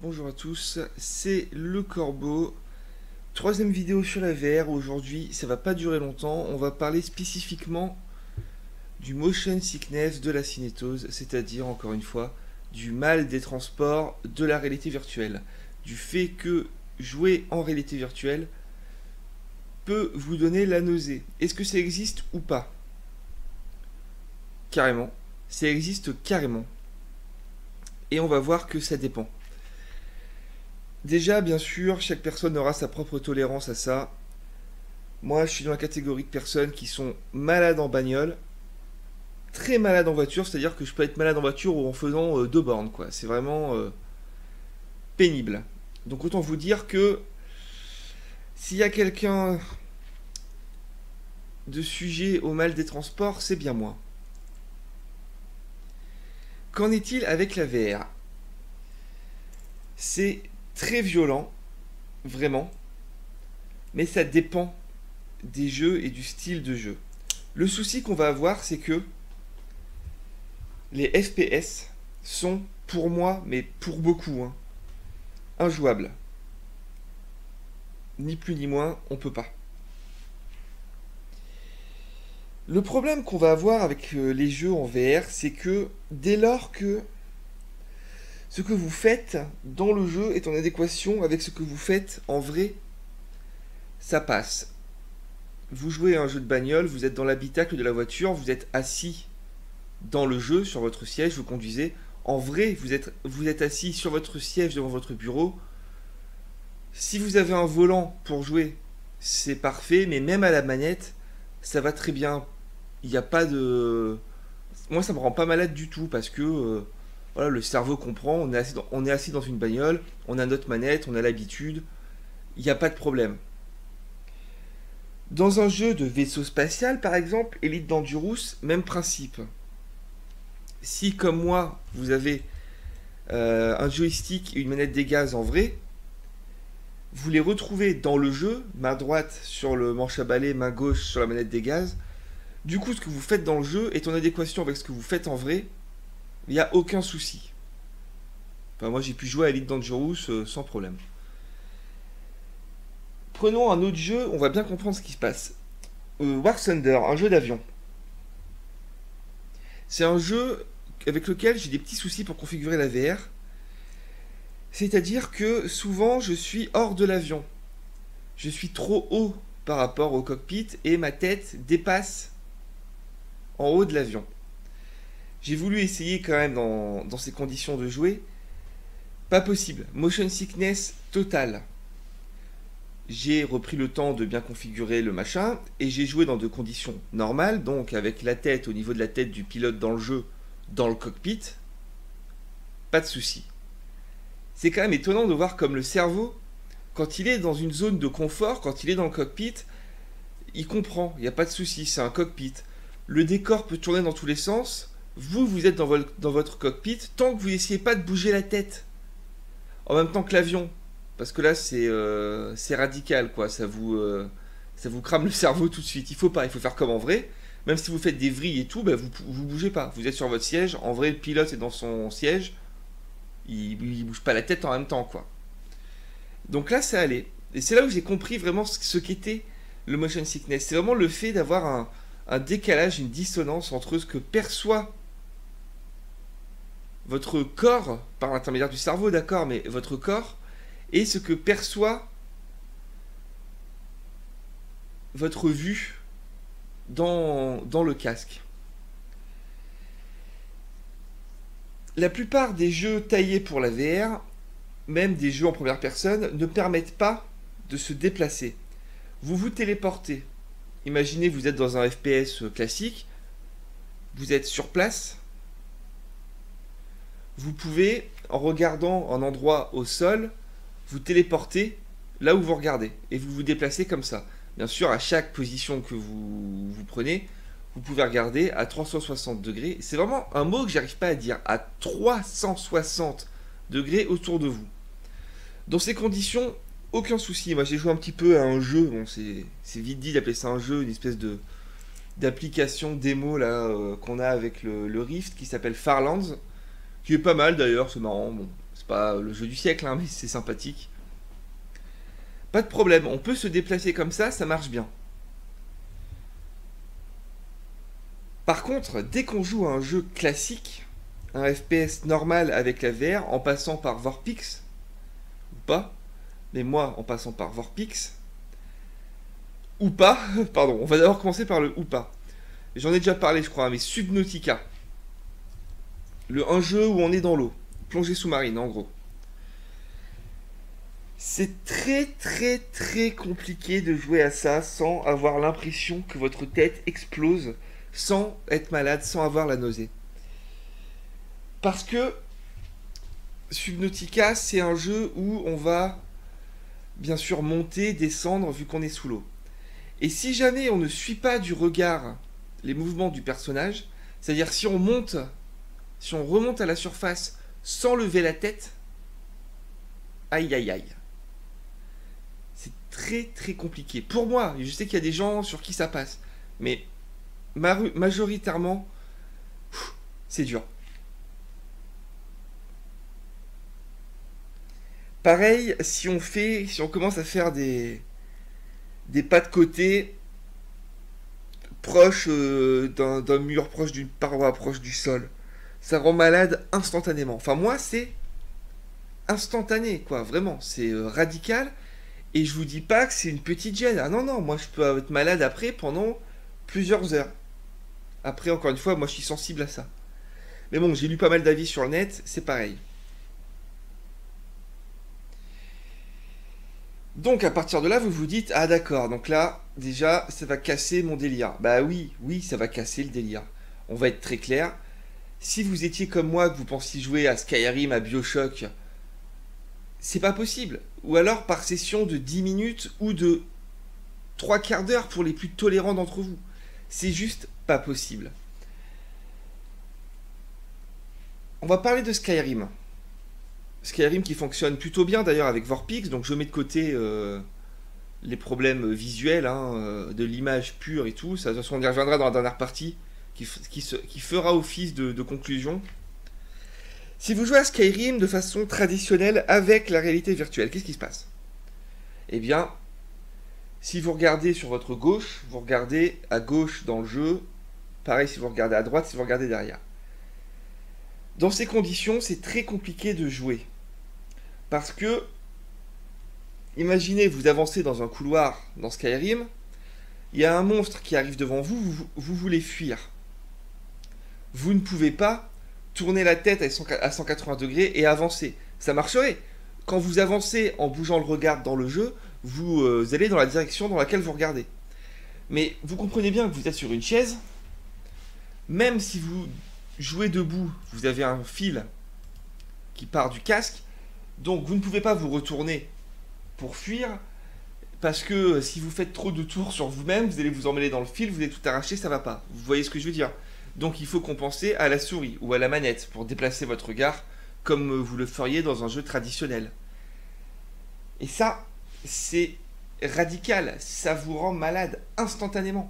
Bonjour à tous, c'est le Corbeau. Troisième vidéo sur la VR. Aujourd'hui, ça va pas durer longtemps. On va parler spécifiquement du motion sickness, de la cinétose, c'est-à-dire, encore une fois, du mal des transports de la réalité virtuelle. Du fait que jouer en réalité virtuelle peut vous donner la nausée. Est-ce que ça existe ou pas? Carrément. Ça existe carrément. Et on va voir que ça dépend. Déjà, bien sûr, chaque personne aura sa propre tolérance à ça. Moi, je suis dans la catégorie de personnes qui sont malades en bagnole, très malades en voiture, c'est-à-dire que je peux être malade en voiture ou en faisant 2 bornes, quoi. C'est vraiment pénible. Donc autant vous dire que s'il y a quelqu'un de sujet au mal des transports, c'est bien moi. Qu'en est-il avec la VR? C'est très violent, vraiment, mais ça dépend des jeux et du style de jeu. Le souci qu'on va avoir, c'est que les FPS sont, pour moi, mais pour beaucoup, injouables. Ni plus ni moins, on peut pas. Le problème qu'on va avoir avec les jeux en VR, c'est que dès lors que ce que vous faites dans le jeu est en adéquation avec ce que vous faites en vrai, ça passe. Vous jouez à un jeu de bagnole, vous êtes dans l'habitacle de la voiture, vous êtes assis dans le jeu, sur votre siège, vous conduisez. En vrai, vous êtes assis sur votre siège devant votre bureau. Si vous avez un volant pour jouer, c'est parfait, mais même à la manette, ça va très bien. Il n'y a pas de... Moi, ça me rend pas malade du tout, parce que voilà, le cerveau comprend, on est assis dans une bagnole, on a notre manette, on a l'habitude, il n'y a pas de problème. Dans un jeu de vaisseau spatial, par exemple, Elite Dangerous, même principe. Si, comme moi, vous avez un joystick et une manette des gaz en vrai, vous les retrouvez dans le jeu, main droite sur le manche à balai, main gauche sur la manette des gaz. Du coup, ce que vous faites dans le jeu est en adéquation avec ce que vous faites en vrai. Il n'y a aucun souci. Enfin, moi, j'ai pu jouer à Elite Dangerous sans problème. Prenons un autre jeu, on va bien comprendre ce qui se passe. War Thunder, un jeu d'avion. C'est un jeu avec lequel j'ai des petits soucis pour configurer la VR. C'est-à-dire que souvent, je suis hors de l'avion. Je suis trop haut par rapport au cockpit et ma tête dépasse en haut de l'avion. J'ai voulu essayer quand même dans ces conditions de jouer. Pas possible. Motion sickness total. J'ai repris le temps de bien configurer le machin et j'ai joué dans des conditions normales, donc avec la tête au niveau de la tête du pilote dans le jeu, dans le cockpit. Pas de souci. C'est quand même étonnant de voir comme le cerveau, quand il est dans une zone de confort, quand il est dans le cockpit, il comprend, il n'y a pas de souci, c'est un cockpit. Le décor peut tourner dans tous les sens. Vous êtes dans votre cockpit tant que vous n'essayez pas de bouger la tête. En même temps que l'avion. Parce que là, c'est radical, quoi. Ça vous crame le cerveau tout de suite. Il faut pas, il faut faire comme en vrai. Même si vous faites des vrilles et tout, bah, vous bougez pas. Vous êtes sur votre siège. En vrai, le pilote est dans son siège. Il bouge pas la tête en même temps, quoi. Donc là, ça allait. Et c'est là où j'ai compris vraiment ce qu'était le motion sickness. C'est vraiment le fait d'avoir un décalage, une dissonance entre ce que perçoit votre corps, par l'intermédiaire du cerveau, d'accord, mais votre corps, et ce que perçoit votre vue dans le casque. La plupart des jeux taillés pour la VR, même des jeux en première personne, ne permettent pas de se déplacer. Vous vous téléportez. Imaginez, vous êtes dans un FPS classique, vous êtes sur place, vous pouvez, en regardant un endroit au sol, vous téléporter là où vous regardez, et vous vous déplacez comme ça. Bien sûr, à chaque position que vous prenez, vous pouvez regarder à 360 degrés. C'est vraiment un mot que j'arrive pas à dire, à 360 degrés autour de vous. Dans ces conditions, aucun souci. Moi, j'ai joué un petit peu à un jeu, bon, c'est vite dit d'appeler ça un jeu, une espèce d'application démo là qu'on a avec le Rift qui s'appelle Farlands, qui est pas mal d'ailleurs, c'est marrant. Bon, C'est pas le jeu du siècle, hein, mais c'est sympathique. Pas de problème, on peut se déplacer comme ça marche bien. Par contre, dès qu'on joue à un jeu classique, un FPS normal avec la VR, en passant par Vorpix, ou pas, mais moi en passant par Vorpix, ou pas, pardon, on va d'abord commencer par le ou pas. J'en ai déjà parlé, je crois, mais Subnautica. Un jeu où on est dans l'eau, plongée sous-marine en gros. C'est très très très compliqué de jouer à ça sans avoir l'impression que votre tête explose, sans être malade, sans avoir la nausée. Parce que Subnautica, c'est un jeu où on va bien sûr monter, descendre vu qu'on est sous l'eau. Et si jamais on ne suit pas du regard les mouvements du personnage, c'est-à-dire si on monte, si on remonte à la surface sans lever la tête, aïe aïe aïe. C'est très très compliqué. Pour moi, je sais qu'il y a des gens sur qui ça passe, mais majoritairement, c'est dur. Pareil, si on commence à faire des pas de côté proche d'un mur, proche d'une paroi, proche du sol, ça rend malade instantanément. Enfin moi c'est instantané quoi, vraiment, c'est radical. Et je vous dis pas que c'est une petite gêne. Ah non non, moi je peux être malade après pendant plusieurs heures. Après encore une fois, moi je suis sensible à ça. Mais bon, j'ai lu pas mal d'avis sur le net, c'est pareil. Donc à partir de là, vous vous dites, ah d'accord, donc là, déjà, ça va casser mon délire. Bah oui, oui, ça va casser le délire. On va être très clair. Si vous étiez comme moi, que vous pensiez jouer à Skyrim, à Bioshock, c'est pas possible. Ou alors par session de 10 minutes ou de 3 quarts d'heure pour les plus tolérants d'entre vous. C'est juste pas possible. On va parler de Skyrim. Skyrim qui fonctionne plutôt bien d'ailleurs avec Vorpix, donc je mets de côté les problèmes visuels, hein, de l'image pure et tout. Ça, de toute façon, on y reviendra dans la dernière partie qui fera office de conclusion. Si vous jouez à Skyrim de façon traditionnelle avec la réalité virtuelle, qu'est-ce qui se passe? Eh bien, si vous regardez sur votre gauche, vous regardez à gauche dans le jeu, pareil si vous regardez à droite, si vous regardez derrière. Dans ces conditions, c'est très compliqué de jouer. Parce que, imaginez, vous avancez dans un couloir dans Skyrim, il y a un monstre qui arrive devant vous, vous voulez fuir. Vous ne pouvez pas tourner la tête à 180 degrés et avancer. Ça marcherait. Quand vous avancez en bougeant le regard dans le jeu, vous allez dans la direction dans laquelle vous regardez. Mais vous comprenez bien que vous êtes sur une chaise, même si vous jouez debout, vous avez un fil qui part du casque, donc vous ne pouvez pas vous retourner pour fuir, parce que si vous faites trop de tours sur vous-même, vous allez vous emmêler dans le fil, vous allez tout arracher, ça va pas. Vous voyez ce que je veux dire? Donc il faut compenser à la souris ou à la manette pour déplacer votre regard comme vous le feriez dans un jeu traditionnel. Et ça, c'est radical, ça vous rend malade instantanément.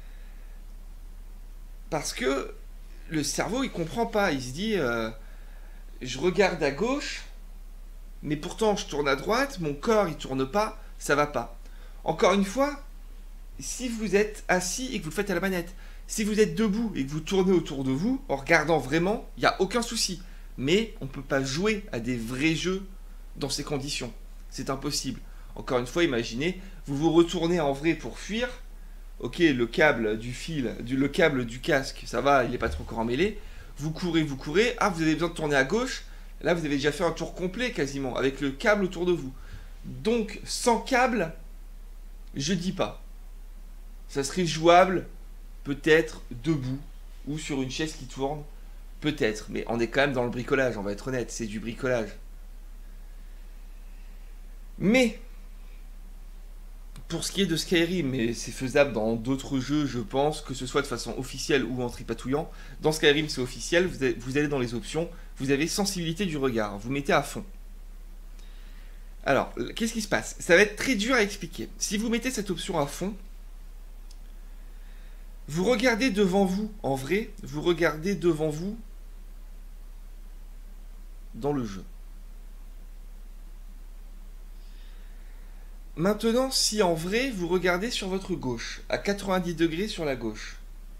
Parce que le cerveau, il comprend pas, il se dit je regarde à gauche, mais pourtant je tourne à droite, mon corps il tourne pas, ça va pas. Encore une fois, si vous êtes assis et que vous le faites à la manette, si vous êtes debout et que vous tournez autour de vous, en regardant vraiment, il n'y a aucun souci. Mais on ne peut pas jouer à des vrais jeux dans ces conditions. C'est impossible. Encore une fois, imaginez, vous vous retournez en vrai pour fuir. Ok, le câble du fil, le câble du casque, ça va, il n'est pas trop encore emmêlé. Vous courez. Ah, vous avez besoin de tourner à gauche. Là, vous avez déjà fait un tour complet quasiment, avec le câble autour de vous. Donc, sans câble, je dis pas. Ça serait jouable, peut-être debout, ou sur une chaise qui tourne, peut-être. Mais on est quand même dans le bricolage, on va être honnête, c'est du bricolage. Mais, pour ce qui est de Skyrim, mais c'est faisable dans d'autres jeux, je pense, que ce soit de façon officielle ou en tripatouillant. Dans Skyrim, c'est officiel, vous allez dans les options, vous avez sensibilité du regard, vous mettez à fond. Alors, qu'est-ce qui se passe? Ça va être très dur à expliquer. Si vous mettez cette option à fond, vous regardez devant vous, en vrai, vous regardez devant vous dans le jeu. Maintenant, si en vrai, vous regardez sur votre gauche, à 90 degrés sur la gauche,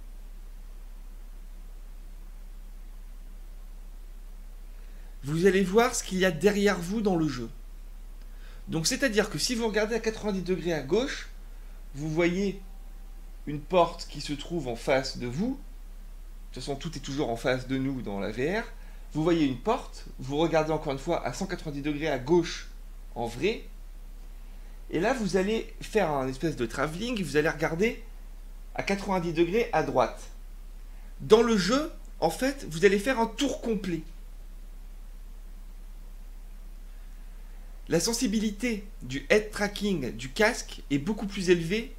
vous allez voir ce qu'il y a derrière vous dans le jeu. Donc c'est-à-dire que si vous regardez à 90 degrés à gauche, vous voyez une porte qui se trouve en face de vous. De toute façon, tout est toujours en face de nous dans la VR. Vous voyez une porte, vous regardez encore une fois à 190 degrés à gauche en vrai. Et là, vous allez faire un espèce de travelling, vous allez regarder à 90 degrés à droite. Dans le jeu, en fait, vous allez faire un tour complet. La sensibilité du head tracking du casque est beaucoup plus élevée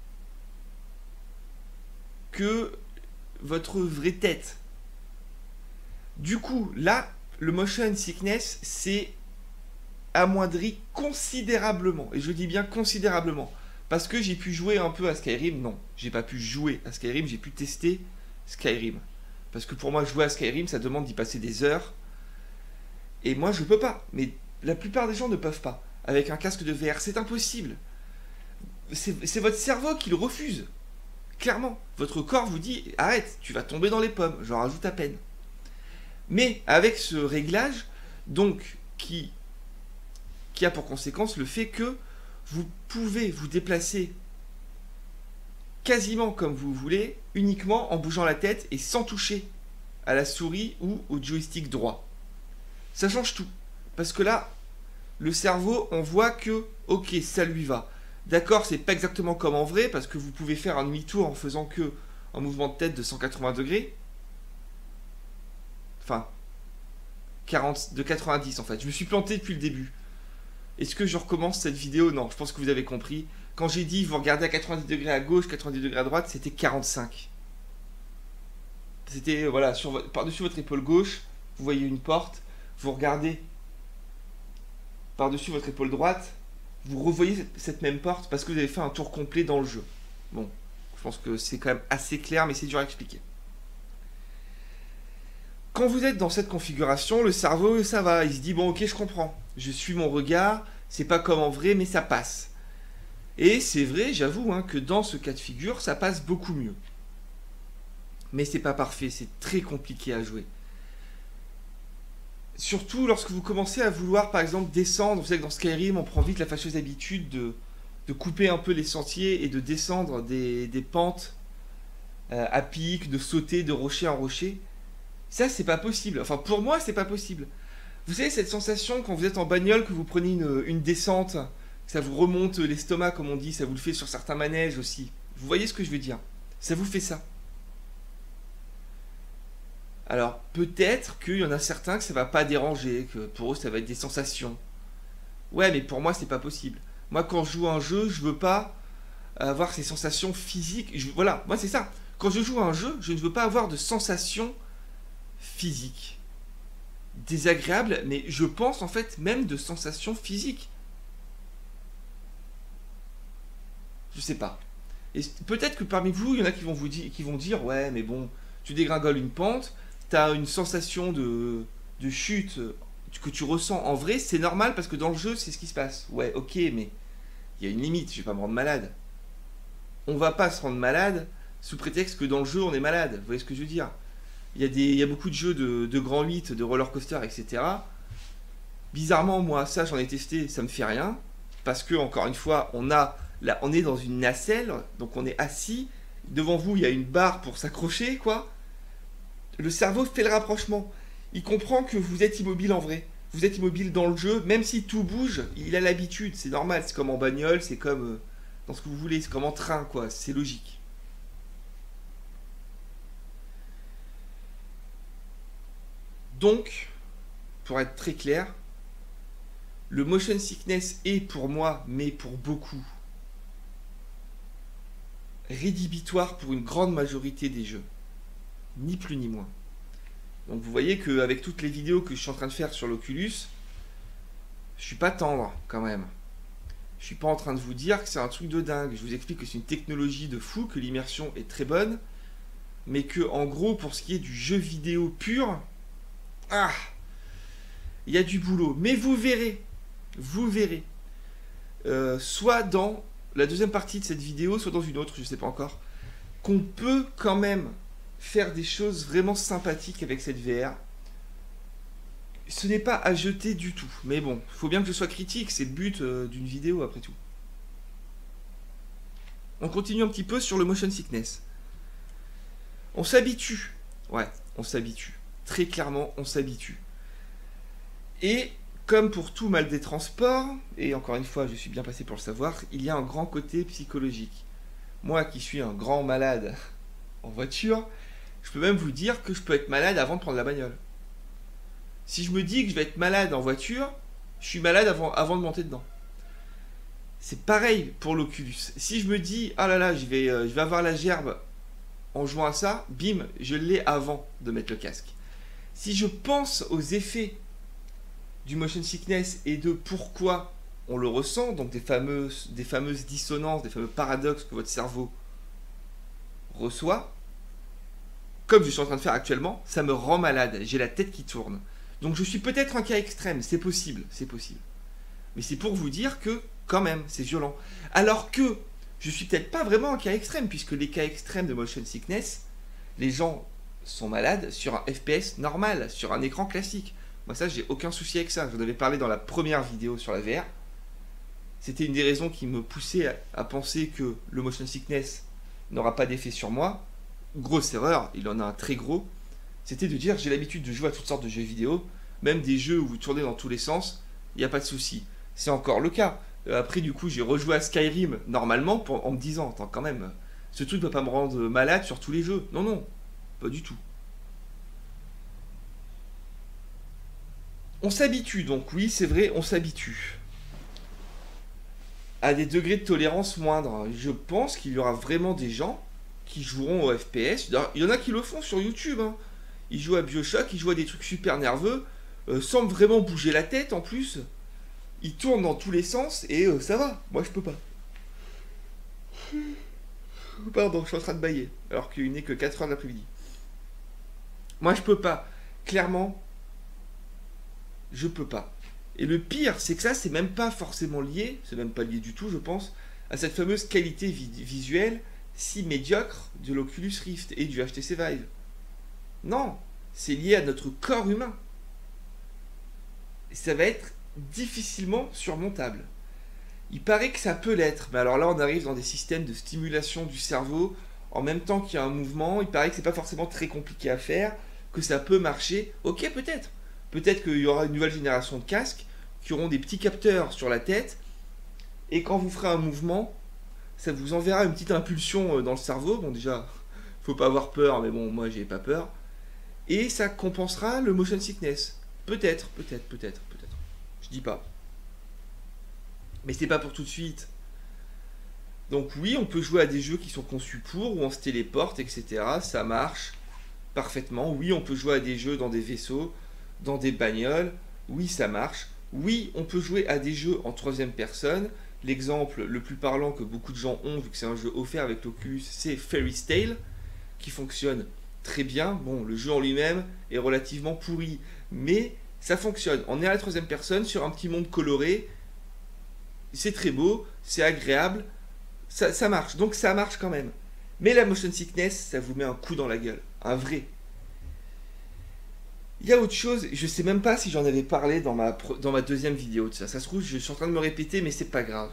que votre vraie tête. Du coup, là, le motion sickness s'est amoindri considérablement. Et je dis bien considérablement. Parce que j'ai pu jouer un peu à Skyrim. Non, j'ai pas pu jouer à Skyrim, j'ai pu tester Skyrim. Parce que pour moi, jouer à Skyrim, ça demande d'y passer des heures. Et moi, je peux pas. Mais la plupart des gens ne peuvent pas. Avec un casque de VR, c'est impossible. C'est votre cerveau qui le refuse. Clairement, votre corps vous dit arrête, tu vas tomber dans les pommes, j'en rajoute à peine. Mais avec ce réglage, donc qui a pour conséquence le fait que vous pouvez vous déplacer quasiment comme vous voulez, uniquement en bougeant la tête et sans toucher à la souris ou au joystick droit. Ça change tout. Parce que là, le cerveau, on voit que, ok, ça lui va. D'accord, c'est pas exactement comme en vrai, parce que vous pouvez faire un demi-tour en faisant que un mouvement de tête de 180 degrés. Enfin, de 90 en fait. Je me suis planté depuis le début. Est-ce que je recommence cette vidéo? Non, je pense que vous avez compris. Quand j'ai dit vous regardez à 90 degrés à gauche, 90 degrés à droite, c'était 45. C'était, voilà, par-dessus votre épaule gauche, vous voyez une porte, vous regardez par-dessus votre épaule droite, vous revoyez cette même porte parce que vous avez fait un tour complet dans le jeu. Bon, je pense que c'est quand même assez clair, mais c'est dur à expliquer. Quand vous êtes dans cette configuration, le cerveau, ça va, il se dit, bon ok, je comprends, je suis mon regard, c'est pas comme en vrai, mais ça passe. Et c'est vrai, j'avoue, hein, que dans ce cas de figure, ça passe beaucoup mieux. Mais c'est pas parfait, c'est très compliqué à jouer. Surtout lorsque vous commencez à vouloir, par exemple, descendre. Vous savez que dans Skyrim, on prend vite la fâcheuse habitude de couper un peu les sentiers et de descendre des pentes à pic, de sauter de rocher en rocher. Ça, c'est pas possible. Enfin, pour moi, c'est pas possible. Vous savez, cette sensation quand vous êtes en bagnole, que vous prenez une descente, que ça vous remonte l'estomac, comme on dit, ça vous le fait sur certains manèges aussi. Vous voyez ce que je veux dire? Ça vous fait ça. Alors, peut-être qu'il y en a certains que ça va pas déranger, que pour eux, ça va être des sensations. Ouais, mais pour moi, c'est pas possible. Moi, quand je joue à un jeu, je veux pas avoir ces sensations physiques. Voilà, moi, c'est ça. Quand je joue à un jeu, je ne veux pas avoir de sensations physiques désagréables, mais je pense en fait même de sensations physiques. Je sais pas. Et peut-être que parmi vous, il y en a qui vont dire ouais, mais bon, tu dégringoles une pente, t'as une sensation de chute que tu ressens en vrai, c'est normal parce que dans le jeu, c'est ce qui se passe. Ouais, ok, mais il y a une limite, je vais pas me rendre malade. On va pas se rendre malade sous prétexte que dans le jeu, on est malade. Vous voyez ce que je veux dire? Il y a beaucoup de jeux de grand 8, de roller coaster, etc. Bizarrement, moi, ça, j'en ai testé, ça me fait rien. Parce que, encore une fois, on est dans une nacelle, donc on est assis. Devant vous, il y a une barre pour s'accrocher, quoi. Le cerveau fait le rapprochement. Il comprend que vous êtes immobile en vrai. Vous êtes immobile dans le jeu, même si tout bouge, il a l'habitude, c'est normal. C'est comme en bagnole, c'est comme dans ce que vous voulez, c'est comme en train, quoi. C'est logique. Donc, pour être très clair, le motion sickness est pour moi, mais pour beaucoup, rédhibitoire pour une grande majorité des jeux. Ni plus ni moins. Donc vous voyez qu'avec toutes les vidéos que je suis en train de faire sur l'Oculus, je suis pas tendre quand même. Je suis pas en train de vous dire que c'est un truc de dingue. Je vous explique que c'est une technologie de fou, que l'immersion est très bonne, mais que en gros pour ce qui est du jeu vidéo pur, il y a du boulot. Mais vous verrez, soit dans la deuxième partie de cette vidéo, soit dans une autre, je ne sais pas encore, qu'on peut quand même faire des choses vraiment sympathiques avec cette VR. Ce n'est pas à jeter du tout, mais bon, il faut bien que je sois critique, c'est le but d'une vidéo après tout. On continue un petit peu sur le motion sickness. On s'habitue, ouais, on s'habitue. Très clairement, on s'habitue. Et comme pour tout mal des transports, et encore une fois, je suis bien passé pour le savoir, il y a un grand côté psychologique. Moi qui suis un grand malade en voiture, je peux même vous dire que je peux être malade avant de prendre la bagnole. Si je me dis que je vais être malade en voiture, je suis malade avant de monter dedans. C'est pareil pour l'Oculus. Si je me dis, ah là là, je vais avoir la gerbe en jouant à ça, bim, je l'ai avant de mettre le casque. Si je pense aux effets du motion sickness et de pourquoi on le ressent, donc des fameuses dissonances, des fameux paradoxes que votre cerveau reçoit, comme je suis en train de faire actuellement, ça me rend malade, j'ai la tête qui tourne. Donc je suis peut-être un cas extrême, c'est possible, c'est possible. Mais c'est pour vous dire que, quand même, c'est violent. Alors que, je suis peut-être pas vraiment un cas extrême, puisque les cas extrêmes de motion sickness, les gens sont malades sur un FPS normal, sur un écran classique. Moi ça, j'ai aucun souci avec ça. Je vous en avais parlé dans la première vidéo sur la VR. C'était une des raisons qui me poussait à penser que le motion sickness n'aura pas d'effet sur moi. Grosse erreur, il en a un très gros. C'était de dire, j'ai l'habitude de jouer à toutes sortes de jeux vidéo, même des jeux où vous tournez dans tous les sens, il n'y a pas de souci. C'est encore le cas. Après, du coup, j'ai rejoué à Skyrim normalement en me disant, attends, quand même, ce truc ne va pas me rendre malade sur tous les jeux. Non, non, pas du tout. On s'habitue, donc oui, c'est vrai, on s'habitue. À des degrés de tolérance moindres. Je pense qu'il y aura vraiment des gens qui joueront au FPS. Il y en a qui le font sur YouTube, hein. Ils jouent à BioShock, ils jouent à des trucs super nerveux, sans vraiment bouger la tête en plus. Ils tournent dans tous les sens et ça va. Moi je peux pas. Pardon, je suis en train de bailler, alors qu'il n'est que 4h de l'après-midi. Moi je peux pas. Clairement, je peux pas. Et le pire, c'est que ça, c'est même pas forcément lié, c'est même pas lié du tout, je pense, à cette fameuse qualité visuelle si médiocre de l'Oculus Rift et du HTC Vive. Non, c'est lié à notre corps humain. Et ça va être difficilement surmontable. Il paraît que ça peut l'être, mais alors là on arrive dans des systèmes de stimulation du cerveau en même temps qu'il y a un mouvement. Il paraît que c'est pas forcément très compliqué à faire, que ça peut marcher. Ok, peut-être. Peut-être qu'il y aura une nouvelle génération de casques qui auront des petits capteurs sur la tête et quand vous ferez un mouvement, ça vous enverra une petite impulsion dans le cerveau. Bon, déjà, faut pas avoir peur, mais bon, moi j'ai pas peur. Et ça compensera le motion sickness. Peut-être. Je dis pas. Mais c'est pas pour tout de suite. Donc oui, on peut jouer à des jeux qui sont conçus pour, où on se téléporte, etc. Ça marche parfaitement. Oui, on peut jouer à des jeux dans des vaisseaux, dans des bagnoles. Oui, ça marche. Oui, on peut jouer à des jeux en troisième personne. L'exemple le plus parlant que beaucoup de gens ont, vu que c'est un jeu offert avec l'Oculus, c'est Fairy's Tail, qui fonctionne très bien. Bon, le jeu en lui-même est relativement pourri, mais ça fonctionne. On est à la troisième personne sur un petit monde coloré. C'est très beau, c'est agréable, ça marche. Donc ça marche quand même. Mais la motion sickness, ça vous met un coup dans la gueule. Un vrai. Il y a autre chose, je sais même pas si j'en avais parlé dans ma deuxième vidéo de ça. Ça se trouve, je suis en train de me répéter, mais c'est pas grave.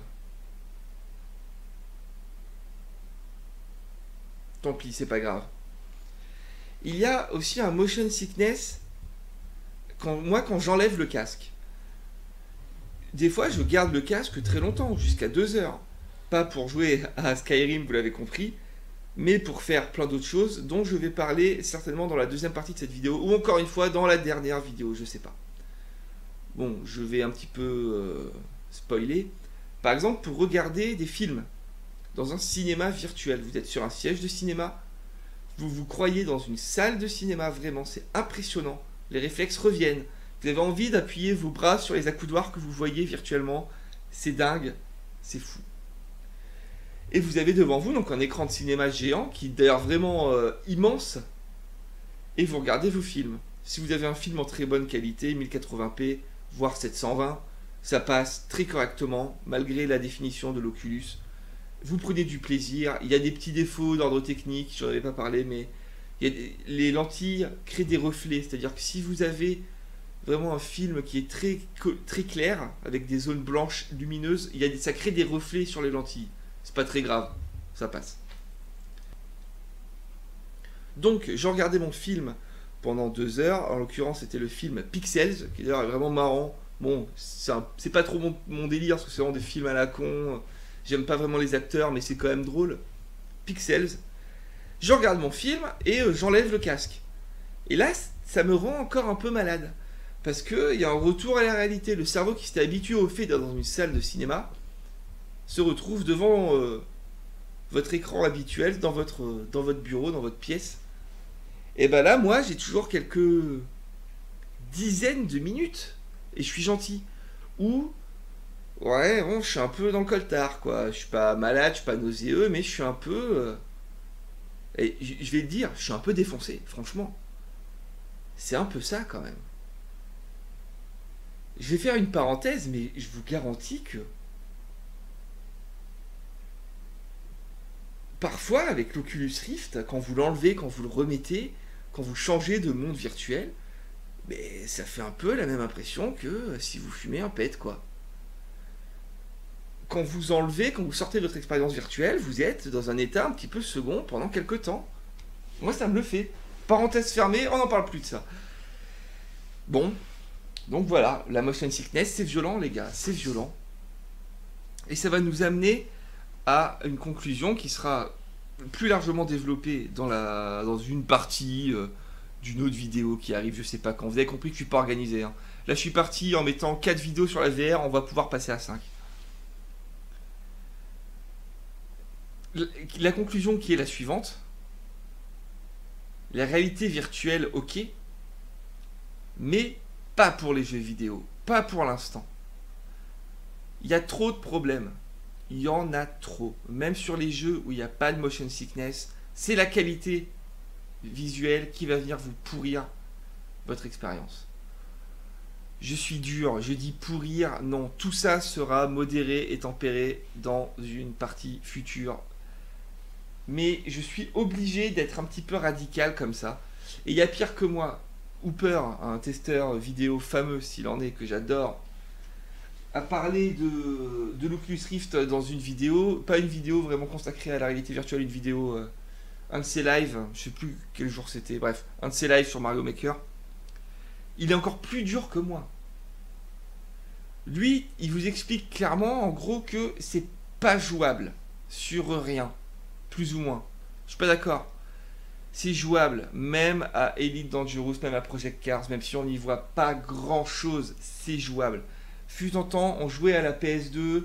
Tant pis, c'est pas grave. Il y a aussi un motion sickness quand j'enlève le casque. Des fois, je garde le casque très longtemps, jusqu'à 2 heures. Pas pour jouer à Skyrim, vous l'avez compris, mais pour faire plein d'autres choses dont je vais parler certainement dans la deuxième partie de cette vidéo, ou encore une fois dans la dernière vidéo, je sais pas. Bon, je vais un petit peu spoiler. Par exemple, pour regarder des films dans un cinéma virtuel, vous êtes sur un siège de cinéma, vous vous croyez dans une salle de cinéma, vraiment, c'est impressionnant. Les réflexes reviennent. Vous avez envie d'appuyer vos bras sur les accoudoirs que vous voyez virtuellement. C'est dingue, c'est fou. Et vous avez devant vous donc un écran de cinéma géant qui est d'ailleurs vraiment immense. Et vous regardez vos films. Si vous avez un film en très bonne qualité, 1080p, voire 720, ça passe très correctement, malgré la définition de l'Oculus. Vous prenez du plaisir, il y a des petits défauts d'ordre technique, j'en avais pas parlé, mais les lentilles créent des reflets, c'est-à-dire que si vous avez vraiment un film qui est très clair, avec des zones blanches lumineuses, ça crée des reflets sur les lentilles. C'est pas très grave, ça passe. Donc, j'ai regardé mon film pendant 2 heures. En l'occurrence, c'était le film Pixels, qui d'ailleurs est vraiment marrant. Bon, c'est pas trop mon délire, parce que c'est vraiment des films à la con. J'aime pas vraiment les acteurs, mais c'est quand même drôle. Pixels. Je regarde mon film et j'enlève le casque. Et là, ça me rend encore un peu malade. Parce qu'il y a un retour à la réalité. Le cerveau qui s'était habitué au fait d'être dans une salle de cinéma se retrouve devant votre écran habituel, dans votre bureau, dans votre pièce. Et ben là, moi, j'ai toujours quelques dizaines de minutes. Et je suis gentil. Ou, ouais, bon, je suis un peu dans le coltard, quoi. Je suis pas malade, je suis pas nauséeux, mais je suis un peu... et je vais le dire, je suis un peu défoncé, franchement. C'est un peu ça, quand même. Je vais faire une parenthèse, mais je vous garantis que... Parfois, avec l'Oculus Rift, quand vous l'enlevez, quand vous le remettez, quand vous changez de monde virtuel, mais ça fait un peu la même impression que si vous fumez un pet, quoi. Quand vous enlevez, quand vous sortez de votre expérience virtuelle, vous êtes dans un état un petit peu second pendant quelques temps. Moi, ça me le fait. Parenthèse fermée, on n'en parle plus de ça. Bon, donc voilà, la motion sickness, c'est violent, les gars, c'est violent. Et ça va nous amener à une conclusion qui sera plus largement développée dans une partie d'une autre vidéo qui arrive, je sais pas quand. Vous avez compris que je suis pas organisé. Hein. Là, je suis parti en mettant 4 vidéos sur la VR, on va pouvoir passer à 5. La conclusion qui est la suivante. La réalité virtuelle, ok, mais pas pour les jeux vidéo, pas pour l'instant. Il y a trop de problèmes. Il y en a trop. Même sur les jeux où il n'y a pas de motion sickness, c'est la qualité visuelle qui va venir vous pourrir votre expérience. Je suis dur, je dis pourrir, non, tout ça sera modéré et tempéré dans une partie future. Mais je suis obligé d'être un petit peu radical comme ça. Et il y a pire que moi. Hooper, un testeur vidéo fameux s'il en est, que j'adore, a parlé de l'Oculus Rift dans une vidéo, pas une vidéo vraiment consacrée à la réalité virtuelle, une vidéo, un de ses lives, je sais plus quel jour c'était, bref, un de ses lives sur Mario Maker. Il est encore plus dur que moi. Lui, il vous explique clairement, en gros, que c'est pas jouable sur rien, plus ou moins. Je suis pas d'accord. C'est jouable, même à Elite Dangerous, même à Project Cars, même si on n'y voit pas grand chose, c'est jouable. Fut un temps, on jouait à la PS2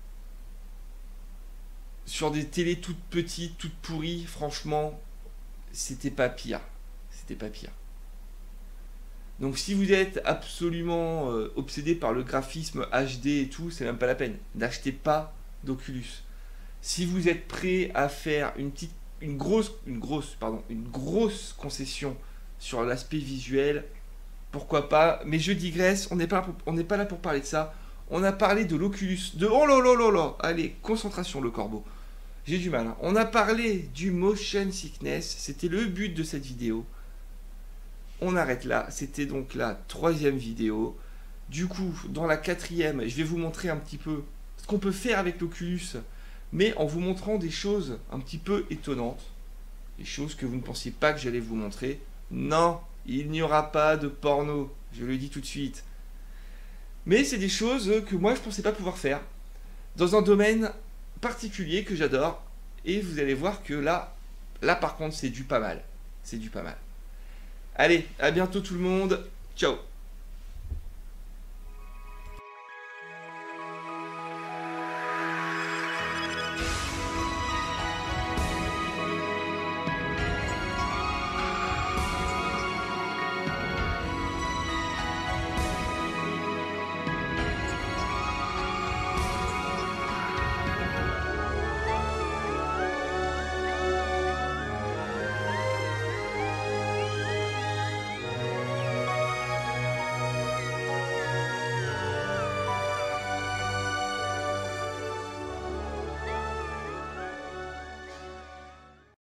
sur des télés toutes petites, toutes pourries. Franchement, c'était pas pire. C'était pas pire. Donc si vous êtes absolument obsédé par le graphisme HD et tout, c'est même pas la peine. N'achetez pas d'Oculus. Si vous êtes prêt à faire une grosse concession sur l'aspect visuel, pourquoi pas, mais je digresse, on n'est pas là pour parler de ça. On a parlé de l'Oculus, oh là là là là, allez, concentration le corbeau. J'ai du mal. Hein. On a parlé du motion sickness, c'était le but de cette vidéo. On arrête là, c'était donc la 3e vidéo. Du coup, dans la 4e, je vais vous montrer un petit peu ce qu'on peut faire avec l'Oculus, mais en vous montrant des choses un petit peu étonnantes, des choses que vous ne pensiez pas que j'allais vous montrer. Non, il n'y aura pas de porno, je le dis tout de suite. Mais c'est des choses que moi je ne pensais pas pouvoir faire, dans un domaine particulier que j'adore, et vous allez voir que là par contre c'est du pas mal. C'est du pas mal. Allez, à bientôt tout le monde, ciao.